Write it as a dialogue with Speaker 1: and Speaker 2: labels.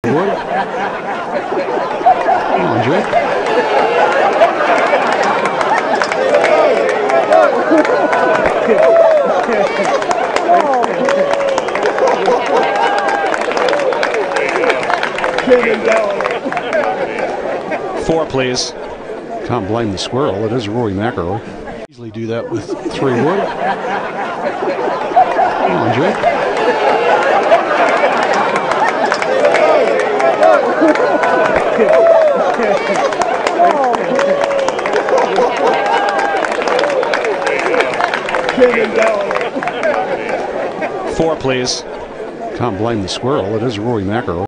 Speaker 1: Wood. Come on, Jake.
Speaker 2: Four, please.
Speaker 1: Can't blame the squirrel. It is Rory McIlroy. Easily do that with 3 wood. Come on, Jake.
Speaker 2: Four, please.
Speaker 1: Can't blame the squirrel. It is Rory McIlroy.